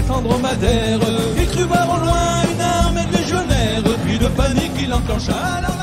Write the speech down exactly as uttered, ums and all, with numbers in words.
défendre Madère. Il crut voir au loin une armée de légionnaires, puis de panique il enclencha la